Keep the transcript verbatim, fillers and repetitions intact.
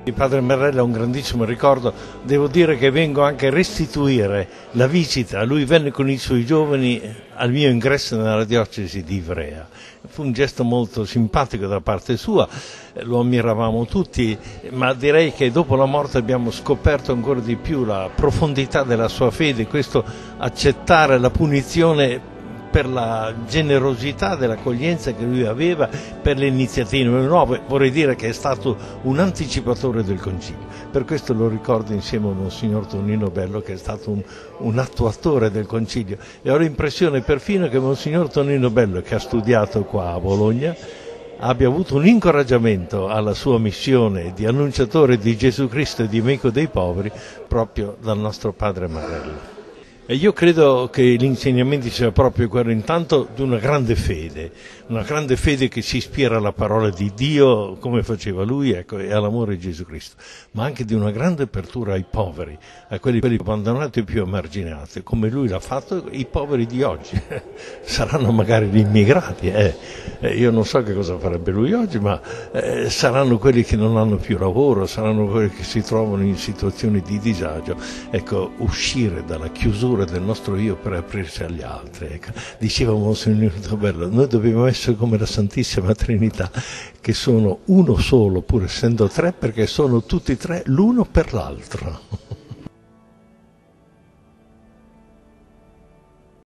Il padre Marrella è un grandissimo ricordo, devo dire che vengo anche a restituire la visita, lui venne con i suoi giovani al mio ingresso nella diocesi di Ivrea, fu un gesto molto simpatico da parte sua, lo ammiravamo tutti, ma direi che dopo la morte abbiamo scoperto ancora di più la profondità della sua fede, questo accettare la punizione per la generosità dell'accoglienza che lui aveva, per le iniziative nuove, vorrei dire che è stato un anticipatore del Concilio. Per questo lo ricordo insieme a Monsignor Tonino Bello, che è stato un, un attuatore del Concilio. E ho l'impressione perfino che Monsignor Tonino Bello, che ha studiato qua a Bologna, abbia avuto un incoraggiamento alla sua missione di annunciatore di Gesù Cristo e di amico dei poveri proprio dal nostro padre Marrella. E io credo che l'insegnamento sia proprio quello intanto di una grande fede, una grande fede che si ispira alla parola di Dio come faceva lui, ecco, e all'amore di Gesù Cristo, ma anche di una grande apertura ai poveri, a quelli, quelli abbandonati e più emarginati, come lui l'ha fatto i poveri di oggi. Saranno magari gli immigrati, eh. Eh, io non so che cosa farebbe lui oggi, ma eh, saranno quelli che non hanno più lavoro, saranno quelli che si trovano in situazioni di disagio. Ecco, uscire dalla chiusura del nostro io per aprirsi agli altri, ecco. Diceva Monsignor Bello, noi dobbiamo essere come la Santissima Trinità, che sono uno solo pur essendo tre, perché sono tutti tre l'uno per l'altro.